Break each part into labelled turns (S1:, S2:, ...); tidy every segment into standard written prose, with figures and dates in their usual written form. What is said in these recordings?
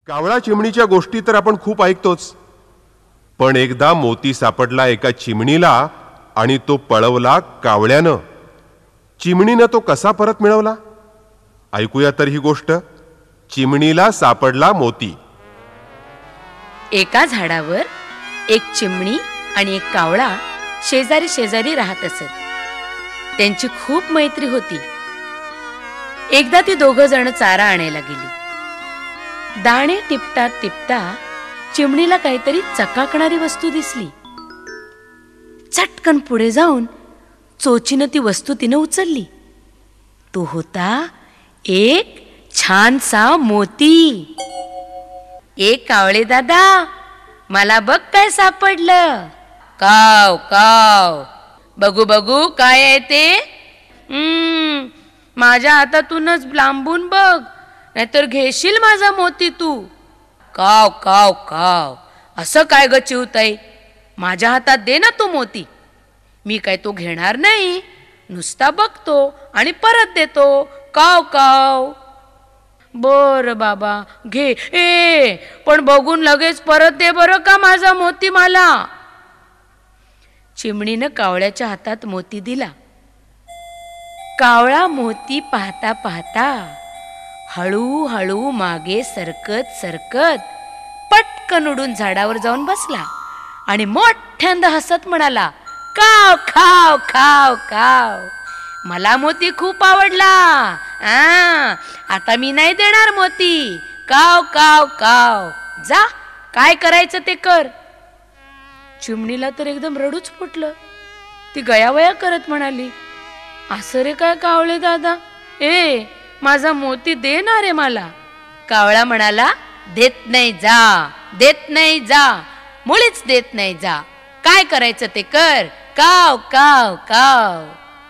S1: कावळा चिमणीच्या गोष्टी तर आपण खूप ऐकतोच, पण एकदा मोती सापडला एका चिमणीला आणि तो पळवला कावळ्यानं. चिमणीनं तो कसा परत मिळवला ऐकूया तर ही गोष्ट. चिमणीला सापडला मोती.
S2: एका झाडावर एक चिमणी आणि एक कावळा शेजारी शेजारी राहत असत. त्यांची खूप मैत्री होती. एकदा ती दोघं जण चारा आणायला गेली. दाणे टिपता टिपता चिमणीला काहीतरी चकाकणारी वस्तू दिसली. चटकन पुढे जाऊन चोचीनं ती वस्तू तिनं उचलली. तो होता एक छानसा मोती. एक कावळे दादा, मला बघ काय सापडलं. काव काव, बघू बघू काय आहे ते. माझ्या हातातूनच लांबून बघ, नाहीतर घेशील माझा मोती तू. काव काव काव, असं काय ग चिवताई, माझ्या हातात दे ना तो मोती. मी काय तो घेणार नाही, नुसता बघतो आणि परत देतो. काव काव. बर बाबा घे. पण बघून लगेच परत दे बरं का माझा मोती मला. चिमणीनं कावळ्याच्या हातात मोती दिला. कावळा मोती पाहता पाहता हळूहळू मागे सरकत सरकत पटकन उडून झाडावर जाऊन बसला आणि मोठ्यांदा हसत म्हणाला, काव खाव खाव खाव, मला मोती खूप आवडला. आता मी नाही देणार मोती. काव काव काव, जा काय करायचं ते कर. चिमणीला तर एकदम रडूच फुटलं. ती गयावया करत म्हणाली, असं रे काय कावळे दादा, माझा मोती दे ना रे मला. कावळा म्हणाला, देत नाही जा, देत नाही जा, मुळीच देत नाही जा, काय करायचं ते कर. काव काव काव.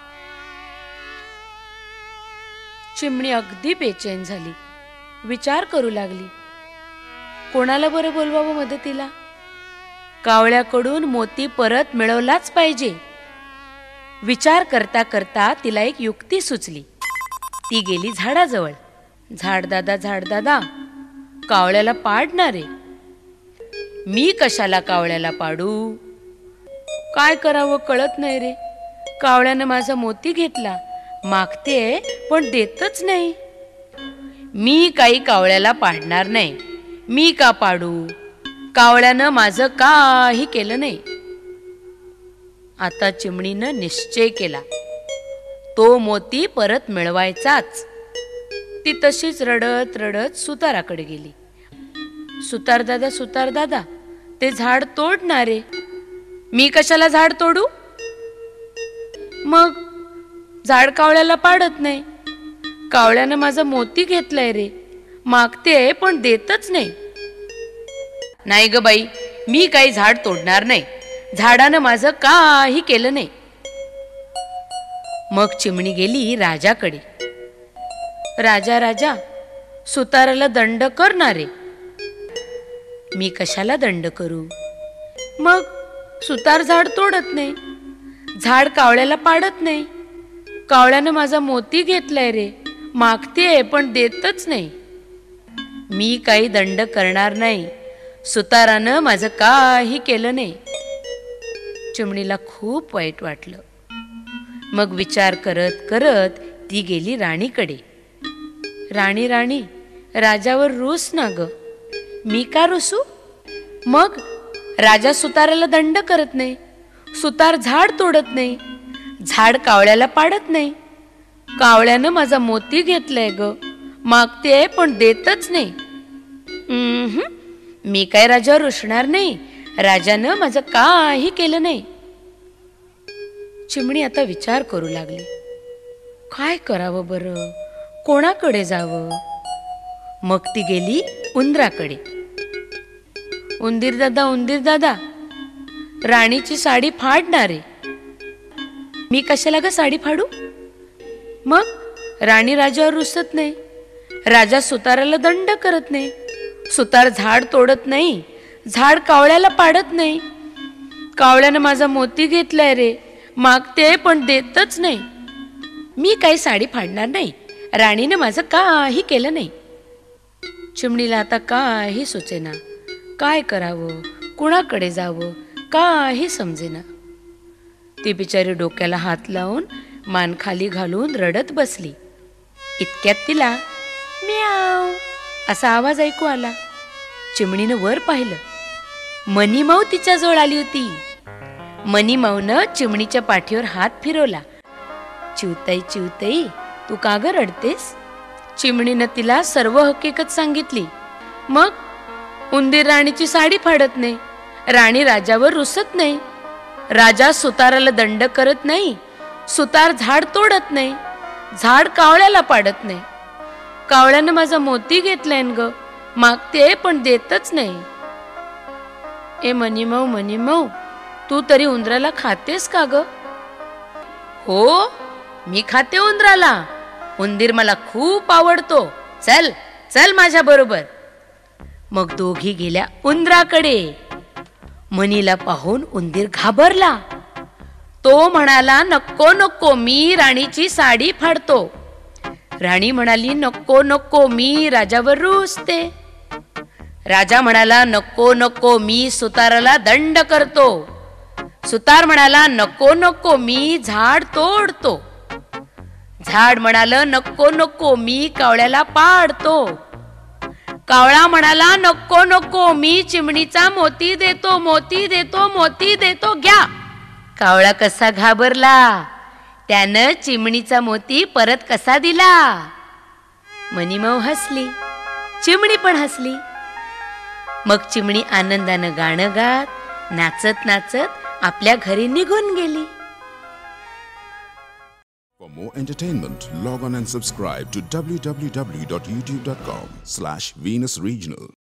S2: चिमणी अगदी बेचैन झाली. विचार करू लागली, कोणाला बरं बोलवावं मदतीला. कावळ्याकडून मोती परत मिळवलाच पाहिजे. विचार करता करता तिला एक युक्ती सुचली. ती गेली झाडाजवळ. झाड दादा, कावळ्याला पाडणारे. मी कशाला कावळ्याला पाडू, काय करावं कळत नाही रे. कावळ्यानं माझा मोती घेतला, मागते पण देतच नाही. मी काही कावळ्याला पाडणार नाही. मी का पाडू, कावळ्यानं माझं काही केलं नाही. आता चिमणीनं निश्चय केला, तो मोती परत मिळवायचाच. ती तशीच रडत रडत सुताराकडे गेली. सुतार दादा, ते झाड तोडणारे. मी कशाला झाड तोडू, मग झाड कावळ्याला पाडत नाही. कावळ्यानं माझा मोती घेतलाय रे, मागते पण देतच नाही. नाही ग बाई, मी काही झाड तोडणार नाही. झाडानं माझं काही केलं नाही. मग चिमणी गेली राजाकडे. राजा, सुताराला दंड करणारे. मी कशाला दंड करू, मग सुतार झाड तोडत नाही, झाड कावळ्याला पाडत नाही. कावळ्यानं माझा मोती घेतलाय रे, मागते पण देतच नाही. मी काही दंड करणार नाही. सुतारानं माझं काही केलं नाही. चिमणीला खूप वाईट वाटलं. मग विचार करत करत ती गेली राणीकडे. राणी, राजावर रूस ना ग. मी का रुसू, मग राजा सुताराला दंड करत नाही, सुतार झाड तोडत नाही, झाड कावळ्याला पाडत नाही. कावळ्यानं माझा मोती घेतलाय ग, मागते पण देतच नाही. मी काय राजावर रुसणार नाही. राजानं माझं काही केलं नाही. चिमणी आता विचार करू लागली, काय करावं बरं, कोणाकडे जावं. मग ती गेली उंदराकडे. उंदीर दादा, राणीची साडी फाडणारे. मी कशाला ग साडी फाडू, मग राणी राजावर रुसत नाही, राजा सुताराला दंड करत नाही, सुतार झाड तोडत नाही, झाड कावळ्याला पाडत नाही. कावळ्यानं माझा मोती घेतलाय रे, मागते पण देतच नाही. मी काही साडी फाडणार नाही. राणीनं माझं काही केलं नाही. चिमणीला आता काही सुचेना. काय करावं, कुणाकडे जावं, काही समजेना. ती बिचारी डोक्याला हात लावून मान खाली घालून रडत बसली. इतक्यात तिला म्याव असा आवाज ऐकू आला. चिमणीनं वर पाहिलं. मनीमाऊ तिच्याजवळ आली होती. मनीमाऊनं चिमणीच्या पाठीवर हात फिरवला. चिवताई चिवताई, तू का ग रडतेस? चिमणीनं तिला सर्व हकीकत सांगितली. मग उंदीर राणीची साडी फाडत नाही, राणी राजावर रुसत नाही, राजा सुताराला दंड करत नाही, सुतार झाड तोडत नाही, झाड कावळ्याला पाडत नाही, कावळ्यानं माझा मोती घेतलाय ग, मागते पण देतच नाही. ए मनीमाऊ मनीमाऊ, तू तरी उंदराला खातेस का ग? हो, मी खाते उंदराला. उंदीर मला खूप आवडतो. चल चल माझ्या बरोबर. मग दोघी गेल्या उंदराकडे. मनीला पाहून उंदीर घाबरला. तो म्हणाला, नको नको, मी राणीची साडी फाडतो. राणी म्हणाली, नको नको, मी राजावर रुसते. राजा म्हणाला, नको नको, मी सुताराला दंड करतो. सुतार म्हणाला, नको नको, मी झाड तोडतो. झाड म्हणालं, नको नको, मी कावळ्याला पाडतो. कावळा म्हणाला, नको नको, मी चिमणीचा मोती देतो, मोती देतो, मोती देतो, घ्या. कावळा कसा घाबरला. त्यानं चिमणीचा मोती परत कसा दिला. मनीमाऊ हसली, चिमणी पण हसली. मग चिमणी आनंदानं गाणं गात, नाचत नाचत आपल्या घरी निघून गेली.
S3: For more entertainment, log on and subscribe to www.youtube.com/Venus Regional.